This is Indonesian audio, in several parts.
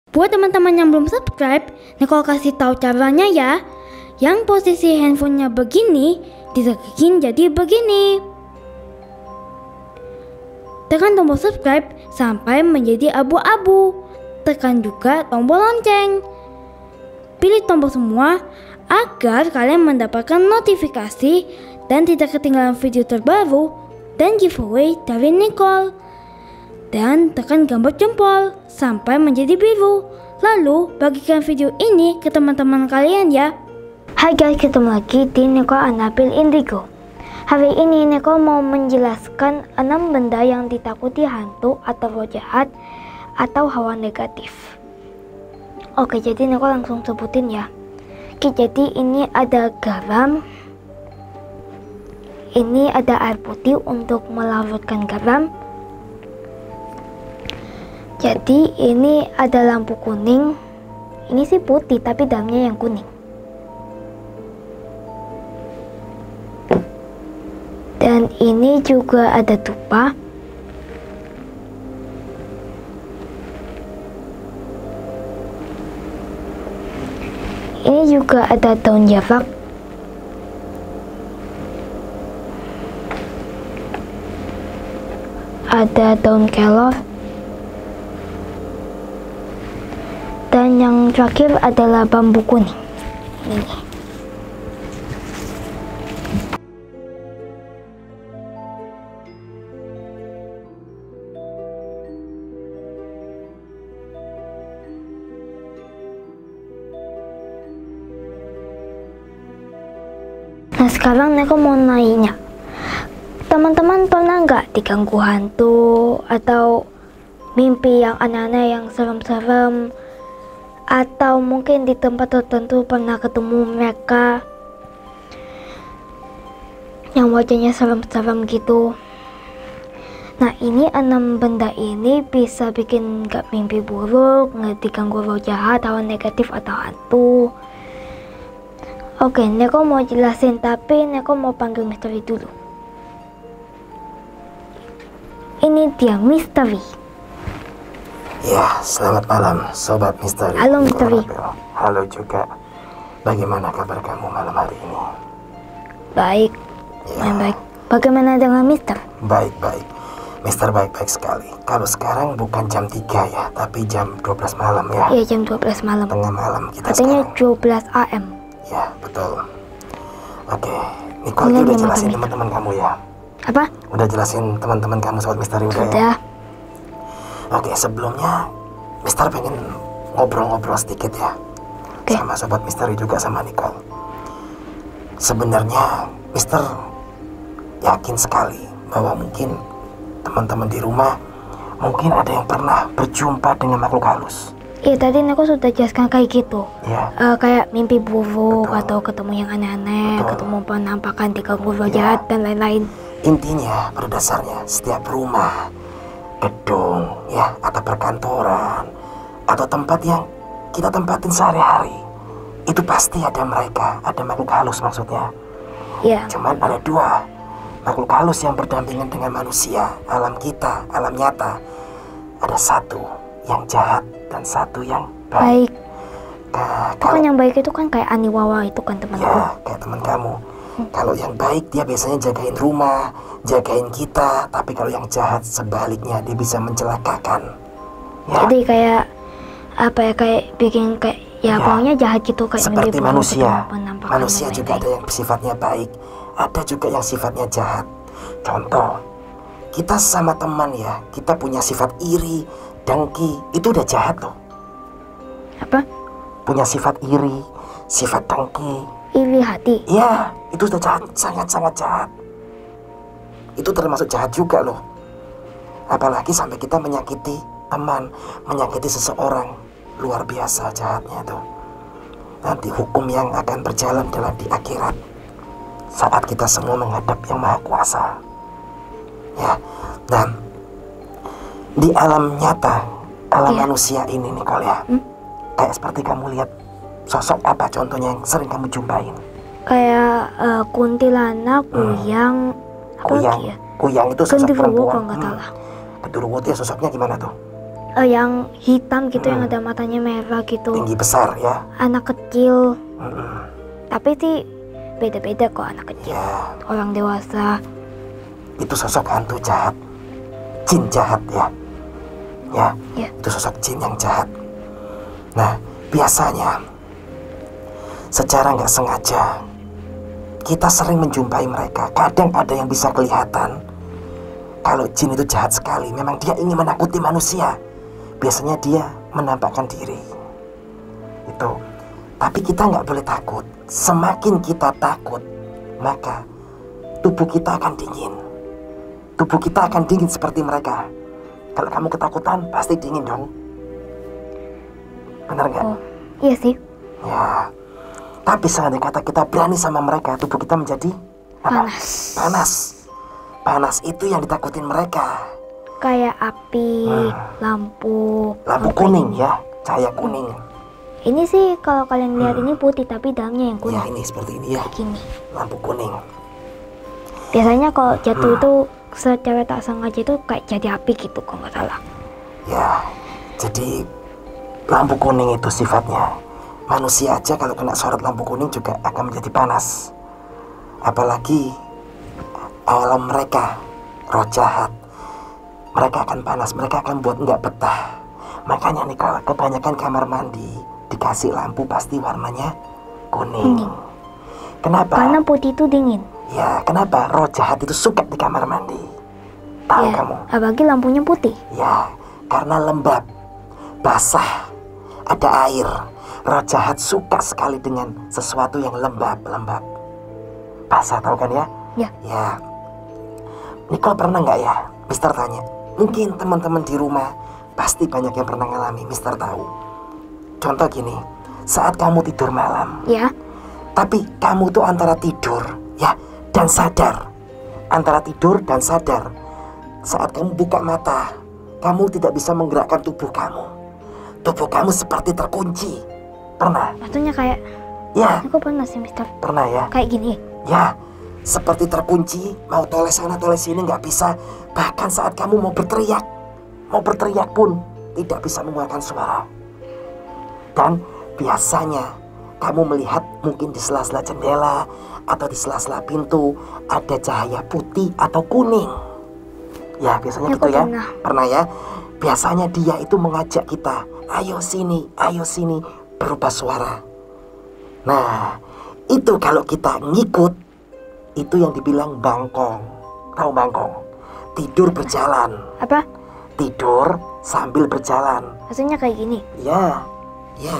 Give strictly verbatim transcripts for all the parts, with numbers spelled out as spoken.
Buat teman-teman yang belum subscribe, Nicole kasih tahu caranya ya. Yang posisi handphonenya begini, ditekin jadi begini. Tekan tombol subscribe sampai menjadi abu-abu. Tekan juga tombol lonceng. Pilih tombol semua agar kalian mendapatkan notifikasi dan tidak ketinggalan video terbaru dan giveaway dari Nicole. Dan tekan gambar jempol sampai menjadi biru. Lalu bagikan video ini ke teman-teman kalian ya. Hai guys, ketemu lagi di Nicole Anabil Indigo. Hari ini Nicole mau menjelaskan enam benda yang ditakuti hantu atau roh jahat atau hawa negatif. Oke, jadi Nicole langsung sebutin ya. Oke, jadi ini ada garam. Ini ada air putih untuk melarutkan garam. Jadi ini ada lampu kuning. Ini sih putih tapi dalamnya yang kuning. Dan ini juga ada dupa. Ini juga ada daun javak. Ada daun kelor. Dan yang terakhir adalah bambu kuning. Ini. Nah, sekarang Nicole mau nanya, teman-teman pernah nggak diganggu hantu atau mimpi yang aneh-aneh yang serem-serem? Atau mungkin di tempat tertentu pernah ketemu mereka yang wajahnya serem-serem gitu. Nah, ini enam benda ini bisa bikin gak mimpi buruk, nggak diganggu roh jahat, hawa negatif atau hantu. Oke, Nicole mau jelasin, tapi Nicole mau panggil misteri dulu. Ini dia misteri. Ya, selamat malam Sobat Misteri. Halo Misteri. Halo juga. Bagaimana kabar kamu malam hari ini? Baik, Ya. baik. Bagaimana dengan Mister? Baik-baik. Mister baik-baik sekali. Kalau sekarang bukan jam tiga ya, tapi jam dua belas malam ya. Iya, jam dua belas malam. Tengah malam kita Katanya sekarang. dua belas A M. Ya, betul. Oke, Nicole Benar, udah benar, jelasin benar. teman-teman kamu ya? Apa? Udah jelasin teman-teman kamu Sobat Misteri udah ya? Sudah. Oke, sebelumnya Mister pengen ngobrol-ngobrol sedikit ya. Oke. Sama Sobat Misteri juga sama Nicole. Sebenarnya Mister yakin sekali bahwa mungkin teman-teman di rumah mungkin ada yang pernah berjumpa dengan makhluk halus. Iya, tadi aku sudah jelaskan kayak gitu. Ya, Eh, kayak mimpi buruk Betul. atau ketemu yang aneh-aneh, Betul. ketemu penampakan diganggu roh Iya. jahat dan lain-lain. intinya pada dasarnya setiap rumah, gedung, ya, atau perkantoran, atau tempat yang kita tempatin sehari-hari, itu pasti ada mereka, ada makhluk halus maksudnya. Iya. Cuman ada dua makhluk halus yang berdampingan dengan manusia, alam kita, alam nyata. Ada satu yang jahat dan satu yang baik. Baik. Nah, Itu kan kalau yang baik itu kan kayak Aniwawa itu kan temanku. ya kayak teman kamu. Kalau yang baik dia biasanya jagain rumah, jagain kita. Tapi kalau yang jahat sebaliknya, dia bisa mencelakakan. Ya, Jadi kayak apa ya, kayak bikin kayak ya, Ya. pokoknya jahat gitu kayak seperti mimpi buruk, manusia. ketemu penampakan Manusia dan juga lain-lain. ada yang sifatnya baik, ada juga yang sifatnya jahat. Contoh, kita sama teman ya, kita punya sifat iri, dengki, itu udah jahat loh. Apa? Punya sifat iri, sifat dengki, Iri hati. ya itu sudah jahat, sangat-sangat jahat. Itu termasuk jahat juga loh. Apalagi sampai kita menyakiti teman, menyakiti seseorang, luar biasa jahatnya tuh. Nanti hukum yang akan berjalan dalam di akhirat saat kita semua menghadap yang maha kuasa. Ya, dan di alam nyata, alam Iya. manusia ini nih kalau ya, Hmm? kayak seperti kamu lihat sosok apa contohnya yang sering kamu jumpain? Kayak eh, kuntilanak, kuyang, apa Kuyang, lagi ya? Kuyang itu sosok Genderuwo perempuan. kalau nggak salah. Genderuwo itu ya sosoknya gimana tuh? eh, yang hitam gitu, Hmm. yang ada matanya merah gitu. Tinggi besar ya. Anak kecil. Mm-mm. Tapi sih beda-beda kok anak kecil. Ya, Orang dewasa. itu sosok hantu jahat. Jin jahat ya. Ya, Ya. itu sosok jin yang jahat. Nah, biasanya secara nggak sengaja kita sering menjumpai mereka. Kadang ada yang bisa kelihatan kalau jin itu jahat sekali. Memang dia ingin menakuti manusia. Biasanya dia menampakkan diri. Itu. Tapi kita nggak boleh takut. Semakin kita takut, maka tubuh kita akan dingin. Tubuh kita akan dingin seperti mereka. Kalau kamu ketakutan, pasti dingin dong. Benar nggak? Oh, iya sih. Ya. Tapi seandainya kata kita berani sama mereka, tubuh kita menjadi apa? Panas. Panas. Panas itu yang ditakutin mereka. Kayak api, Hmm. lampu. Lampu kuning ya, cahaya kuning. Ini sih kalau kalian lihat Hmm. ini putih tapi dalamnya yang Ya kuning. ini seperti ini ya, Gini. lampu kuning. Biasanya kalau jatuh Hmm. itu secara tak sengaja itu kayak jadi api gitu kalau nggak salah. Ya, jadi lampu kuning itu sifatnya. Manusia aja kalau kena sorot lampu kuning juga akan menjadi panas. Apalagi alam mereka, roh jahat. Mereka akan panas, mereka akan buat nggak betah. Makanya nih kalau kebanyakan kamar mandi dikasih lampu pasti warnanya kuning. Kuning. Kenapa? Karena putih itu dingin. Ya, kenapa? Roh jahat itu suka di kamar mandi. Tahu Ya, kamu? apalagi lampunya putih. Ya, karena lembab, basah, ada air. Roh jahat suka sekali dengan sesuatu yang lembab-lembab. Basah, tahu kan ya? Ya. Ya. Nicole pernah nggak ya? Mister tanya. Mungkin teman-teman di rumah pasti banyak yang pernah ngalami. Mister tahu. Contoh gini, saat kamu tidur malam, Ya. tapi kamu tuh antara tidur, ya, dan sadar. Antara tidur dan sadar. Saat kamu buka mata, kamu tidak bisa menggerakkan tubuh kamu. Tubuh kamu seperti terkunci. Pernah? Maksudnya kayak, Ya, aku pernah sih mister. pernah ya. Kayak gini. Ya, seperti terkunci, mau toleh sana toleh sini nggak bisa. Bahkan saat kamu mau berteriak, mau berteriak pun tidak bisa mengeluarkan suara. Dan biasanya kamu melihat mungkin di sela-sela jendela atau di sela-sela pintu ada cahaya putih atau kuning. Ya, biasanya Ya, gitu aku ya. pernah. Pernah ya. Biasanya dia itu mengajak kita, ayo sini, ayo sini, berubah suara. Nah, itu kalau kita ngikut, itu yang dibilang bangkong. Tahu bangkong? Tidur berjalan. Apa? Tidur sambil berjalan. Maksudnya kayak gini. Ya, ya.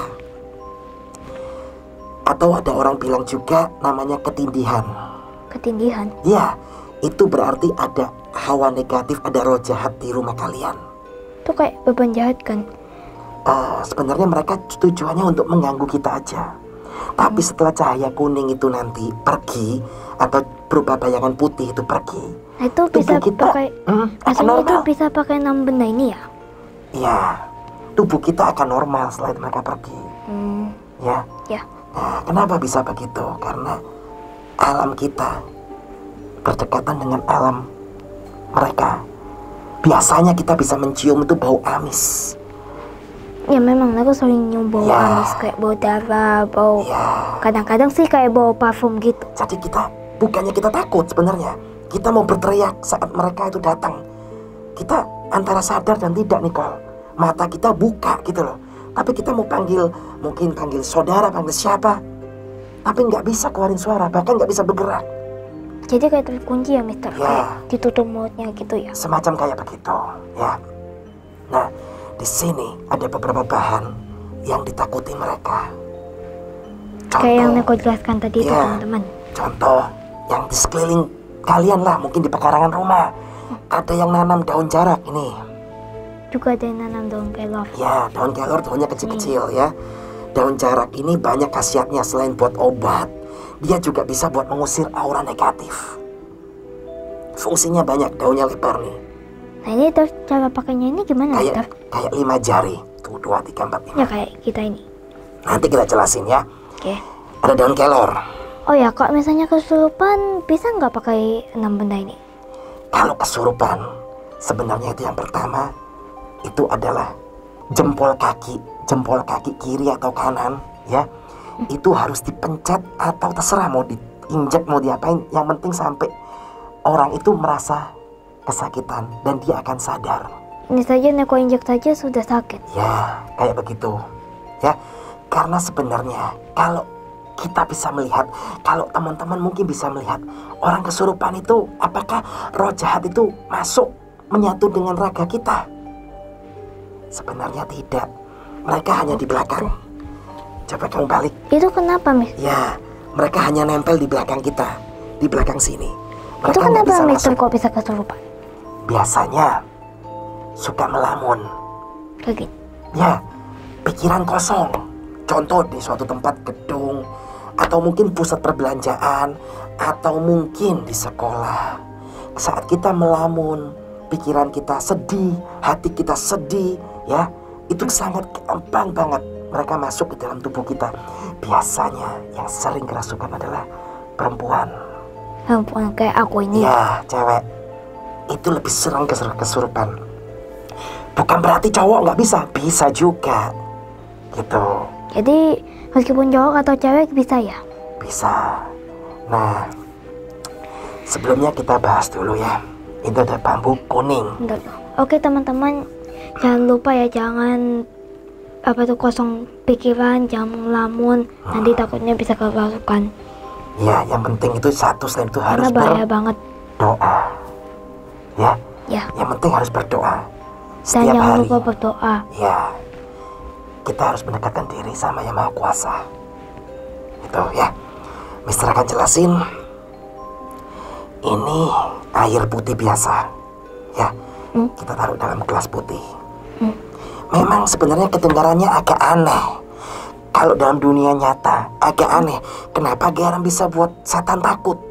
Atau ada orang bilang juga namanya ketindihan. Ketindihan. Ya, itu berarti ada hawa negatif, ada roh jahat di rumah kalian. Itu kayak beban jahat kan. Eh, sebenarnya mereka tujuannya untuk mengganggu kita aja. Tapi setelah cahaya kuning itu nanti pergi atau berubah bayangan putih itu pergi, Nah, itu tubuh bisa kita pakai, hmm, akan maksudnya itu normal. bisa pakai enam benda ini ya. Ya, tubuh kita akan normal setelah itu mereka pergi. Hmm, Ya. ya. Nah, kenapa bisa begitu? Karena alam kita berdekatan dengan alam mereka. Biasanya kita bisa mencium itu bau amis. Ya memang aku sering nyium bau Ya. amis, kayak bau darah, bau. Ya, Kadang-kadang sih kayak bau parfum gitu. jadi kita bukannya kita takut sebenarnya. Kita mau berteriak saat mereka itu datang. Kita antara sadar dan tidak, Nicole. Mata kita buka gitu loh. Tapi kita mau panggil, mungkin panggil saudara, panggil siapa. Tapi nggak bisa keluarin suara, bahkan nggak bisa bergerak. Jadi kayak terkunci ya mister, Ya. kayak ditutup mulutnya gitu ya. Semacam kayak begitu, ya. Nah, di sini ada beberapa bahan yang ditakuti mereka. Kayak yang Contoh, aku jelaskan tadi itu Ya. teman-teman. contoh yang di sekeliling kalian lah, mungkin di pekarangan rumah. Ada yang nanam daun jarak ini. Juga ada yang nanam daun kelor. Ya, daun kelor daunnya kecil-kecil ya. Daun jarak ini banyak khasiatnya selain buat obat. Dia juga bisa buat mengusir aura negatif. Fungsinya banyak, daunnya lebar nih. Nah ini terus cara pakainya ini gimana mister? Kayak kayak lima jari. Tuh, dua, tiga, empat, lima. Ya kayak kita ini. Nanti kita jelasin ya. Oke. Ada daun kelor. Oh ya, kalau misalnya kesurupan bisa nggak pakai enam benda ini? Kalau kesurupan, sebenarnya itu yang pertama itu adalah jempol kaki, jempol kaki kiri atau kanan, ya, itu harus dipencet atau terserah mau diinjek mau diapain. Yang penting sampai orang itu merasa kesakitan dan dia akan sadar. Ini saja Neko injek saja sudah sakit. Ya, kayak begitu. Ya, karena sebenarnya kalau kita bisa melihat, kalau teman-teman mungkin bisa melihat orang kesurupan itu, apakah roh jahat itu masuk menyatu dengan raga kita? Sebenarnya tidak. Mereka hanya di belakang. Coba kamu balik. Itu kenapa, Miss? Ya, mereka hanya nempel di belakang kita, di belakang sini. Mereka itu kenapa, bisa Mister, masuk. kok bisa kesurupan? Biasanya suka melamun. Kayak gitu. Ya, pikiran kosong. Contoh di suatu tempat gedung, atau mungkin pusat perbelanjaan, atau mungkin di sekolah. Saat kita melamun, pikiran kita sedih, hati kita sedih, ya, itu sangat gampang banget mereka masuk ke dalam tubuh kita. Biasanya yang sering kerasukan adalah perempuan. Perempuan kayak aku ini. Ya, cewek. Itu lebih sering kesur- kesurupan. Bukan berarti cowok nggak bisa, bisa juga, gitu. Jadi meskipun cowok atau cewek bisa ya? Bisa. Nah, sebelumnya kita bahas dulu ya. Itu ada bambu kuning. Bentar. Oke teman-teman, jangan lupa ya, jangan apa tuh kosong pikiran, jangan melamun, hmm. nanti takutnya bisa kerasukan. Ya, yang penting itu satu selain itu harus Karena bahaya banget. berdoa. Ya. Ya. Yang penting harus berdoa. Dan Setiap jangan hari. lupa berdoa. Ya. Kita harus mendekatkan diri sama Yang Maha Kuasa. Itu ya. Mister akan jelasin. Ini air putih biasa. Ya. Hmm? Kita taruh dalam gelas putih. Hmm. Memang sebenarnya kedengarannya agak aneh. Kalau dalam dunia nyata agak aneh. Kenapa garam bisa buat setan takut?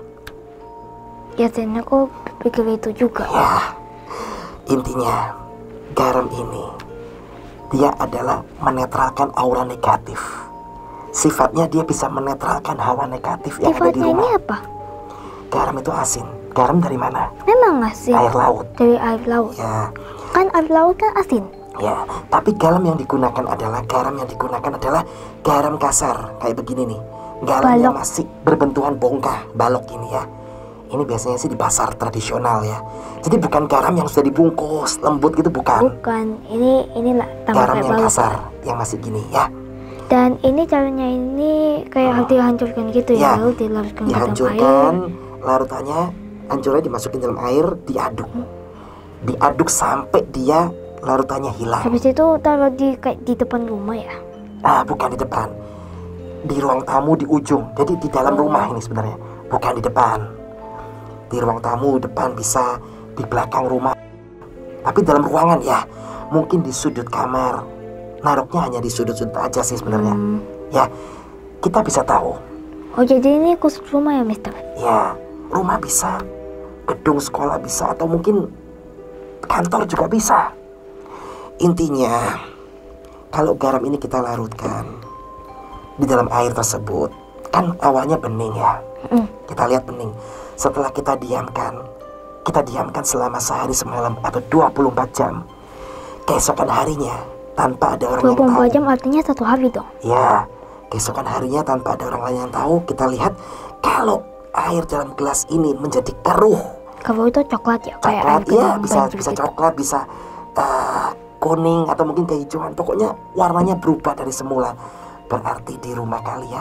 Ya, dan aku pikir itu juga. Ya. Intinya garam ini dia adalah menetralkan aura negatif. Sifatnya dia bisa menetralkan hawa negatif yang Sifatnya ada di rumah. Ini apa? Garam itu asin. Garam dari mana? Memang asin. Air laut. Dari air laut. Ya. Kan air laut kan asin. Ya, tapi garam yang digunakan adalah garam yang digunakan adalah garam kasar kayak begini nih. Garam balok. yang masih berbentukan bongkah, balok ini ya. Ini biasanya sih di pasar tradisional ya. Jadi bukan garam yang sudah dibungkus lembut gitu, bukan. Bukan, ini ini lah garam yang balok. Kasar, yang masih gini ya. Dan ini caranya ini kayak harus dihancurkan gitu ya, ya lalu dilarutkan ke dalam dihancurkan, air. larutannya hancurnya dimasukin dalam air, diaduk. Diaduk sampai dia larutannya hilang. Habis itu taruh di kayak di depan rumah ya. Ah, bukan di depan. Di ruang tamu di ujung. Jadi di dalam oh. rumah ini sebenarnya, bukan di depan. Di ruang tamu depan bisa, di belakang rumah. Tapi dalam ruangan ya, mungkin di sudut kamar. Naruhnya hanya di sudut-sudut aja sih sebenarnya. Hmm. Ya, kita bisa tahu. Oh, jadi ini khusus rumah ya, Mister? Ya, rumah bisa, gedung sekolah bisa, atau mungkin kantor juga bisa. Intinya, kalau garam ini kita larutkan di dalam air tersebut, kan awalnya bening ya. Mm. Kita lihat bening. Setelah kita diamkan, kita diamkan selama sehari semalam atau dua puluh empat jam. Keesokan harinya, tanpa ada orang yang tahu. dua puluh empat jam artinya satu hari dong? Ya, keesokan harinya tanpa ada orang lain yang tahu, kita lihat kalau air dalam gelas ini menjadi keruh. Keruh itu coklat ya? Coklat, ya, bisa bisa coklat, bisa uh, kuning atau mungkin kehijauan. Pokoknya warnanya berubah dari semula. Berarti di rumah kalian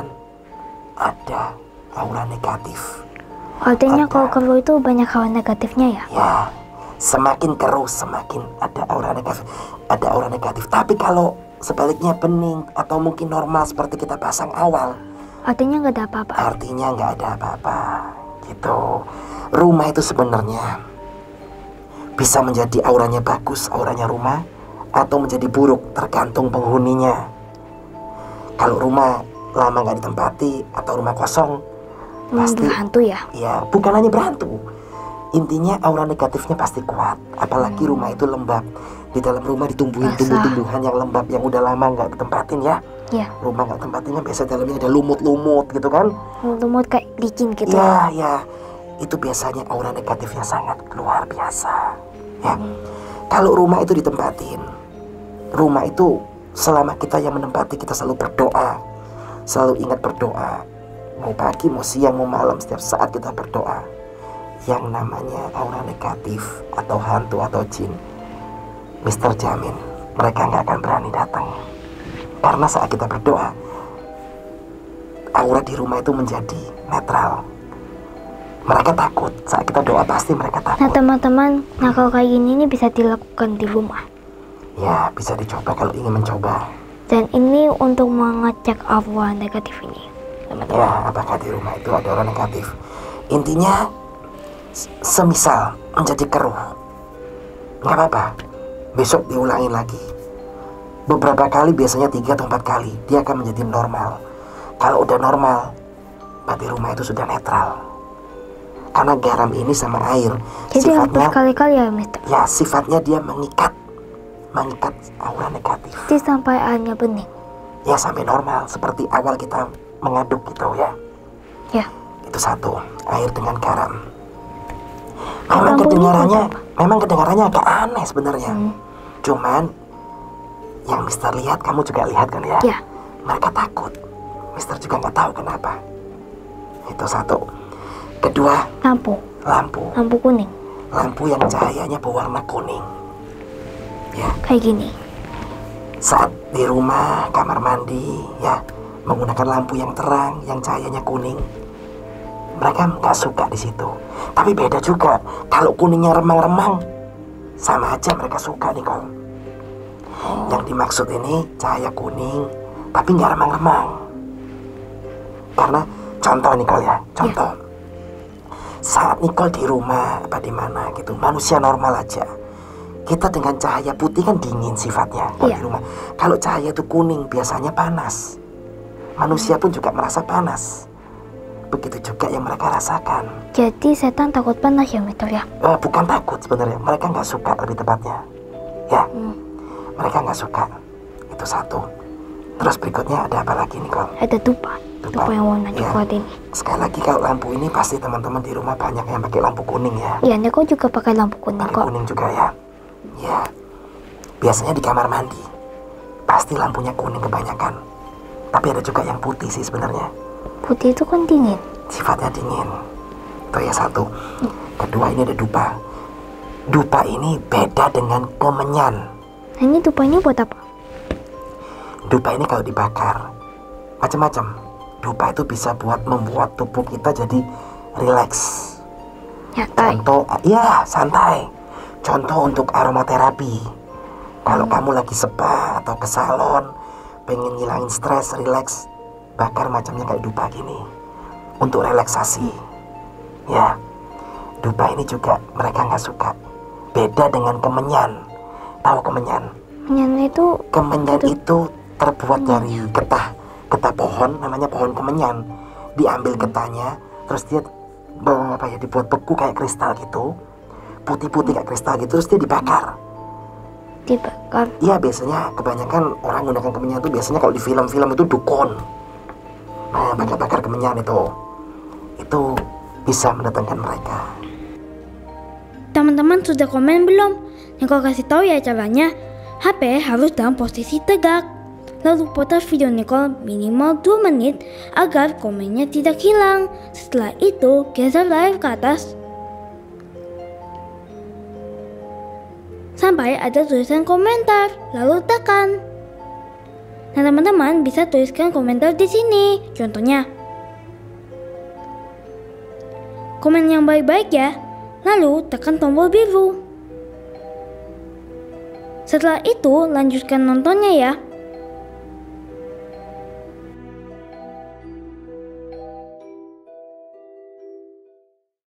ada aura negatif. Artinya ada. Kalau keruh itu banyak aura negatifnya ya? Ya, semakin keruh semakin ada aura negatif. Ada aura negatif. Tapi kalau sebaliknya bening atau mungkin normal seperti kita pasang awal, artinya nggak ada apa-apa. Artinya nggak ada apa-apa, gitu. Rumah itu sebenarnya bisa menjadi auranya bagus, auranya rumah, atau menjadi buruk, tergantung penghuninya. Kalau rumah lama nggak ditempati atau rumah kosong, hmm, pasti berhantu ya? Ya, bukan hanya berhantu. Intinya aura negatifnya pasti kuat. Apalagi hmm. rumah itu lembab. Di dalam rumah ditumbuhin Basah. tumbuh-tumbuhan yang lembab yang udah lama nggak ditempatin ya. Ya. Rumah nggak tempatinnya biasa dalamnya ada lumut-lumut gitu kan? Lumut kayak licin gitu. Ya, ya. Itu biasanya aura negatifnya sangat luar biasa. Ya. Hmm. Kalau rumah itu ditempatin, rumah itu selama kita yang menempati, kita selalu berdoa, selalu ingat berdoa, mau pagi, mau siang, mau malam, setiap saat kita berdoa. Yang namanya aura negatif atau hantu atau jin, Mister jamin mereka nggak akan berani datang. Karena saat kita berdoa, aura di rumah itu menjadi netral. Mereka takut, saat kita doa pasti mereka takut. Nah teman-teman, nah kalau kayak gini ini bisa dilakukan di rumah. Ya, bisa dicoba kalau ingin mencoba. Dan ini untuk mengecek aura negatif ini, teman-teman. Ya, apakah di rumah itu ada aura negatif? Intinya, semisal menjadi keruh, nggak apa-apa, besok diulangin lagi. Beberapa kali, biasanya tiga atau empat kali, dia akan menjadi normal. Kalau udah normal, berarti rumah itu sudah netral. Karena garam ini sama air, jadi sifatnya, harus kali-kali ya, Mister? Ya, sifatnya dia mengikat, mengikat aura negatif. Jadi sampai airnya bening? Ya, sampai normal, seperti awal kita mengaduk gitu ya. Ya. Itu satu, air dengan garam. Memang kedengarannya, memang kedengarannya agak aneh sebenarnya. Hmm. Cuman yang Mister lihat, kamu juga lihat kan ya? Ya. Mereka takut. Mister juga nggak tahu kenapa. Itu satu. Kedua, lampu. Lampu. Lampu kuning. Lampu yang cahayanya berwarna kuning. Ya. Kayak gini. Saat di rumah, kamar mandi, ya, menggunakan lampu yang terang, yang cahayanya kuning. Mereka nggak suka di situ. Tapi beda juga, kalau kuningnya remang-remang, sama aja mereka suka nih kau. Oh. Yang dimaksud ini cahaya kuning, tapi nggak remang-remang. Karena contoh nih kau ya, contoh. Ya. Saat Nicole di rumah apa di mana gitu, manusia normal aja. Kita dengan cahaya putih kan dingin sifatnya kalau ya. Di rumah. Kalau cahaya itu kuning biasanya panas. Manusia pun juga merasa panas. Begitu juga yang mereka rasakan. Jadi setan takut panas ya, Mister ya? Eh, bukan takut sebenarnya, mereka nggak suka lebih tepatnya. Ya, hmm. mereka nggak suka. Itu satu. Terus berikutnya ada apa lagi nih kau? Ada dupa. Dupa, dupa yang warna coklat ya. Ini. Sekali lagi kalau lampu ini pasti teman-teman di rumah banyak yang pakai lampu kuning ya. Iya, Neko juga pakai lampu kuning pakai kok. Kuning juga ya. Ya. Biasanya di kamar mandi pasti lampunya kuning kebanyakan. Tapi ada juga yang putih sih sebenarnya. Putih itu kan dingin. Sifatnya dingin. Itu ya satu. Kedua, ini ada dupa. Dupa ini beda dengan kemenyan. Nah, ini dupanya buat apa? Dupa ini kalau dibakar macam-macam. Dupa itu bisa buat membuat tubuh kita jadi rileks. Santai. Contoh, ya santai. Contoh untuk aromaterapi. Kalau hmm. kamu lagi spa atau ke salon, pengen ngilangin stres, rileks, bakar macamnya kayak dupa gini untuk relaksasi. Ya, dupa ini juga mereka nggak suka. Beda dengan kemenyan. Tahu kemenyan? Kemenyan itu? Kemenyan itu, itu terbuat kemenyan. Dari getah, getah pohon, namanya pohon kemenyan. Diambil getahnya, terus dia apa ya, dibuat beku kayak kristal gitu, putih-putih kayak kristal gitu, terus dia dibakar. Dibakar? Iya, biasanya kebanyakan orang menggunakan kemenyan itu biasanya kalau di film-film itu dukun. Nah, bakar-bakar kemenyan itu, itu bisa mendatangkan mereka. Teman-teman sudah komen belum? Nicole kasih tahu ya caranya. H P harus dalam posisi tegak. Lalu putar video Nicole minimal dua menit agar komennya tidak hilang. Setelah itu geser layar ke atas sampai ada tulisan komentar, lalu tekan. Nah, teman-teman bisa tuliskan komentar di sini. Contohnya, komen yang baik-baik ya. Lalu tekan tombol biru. Setelah itu lanjutkan nontonnya ya.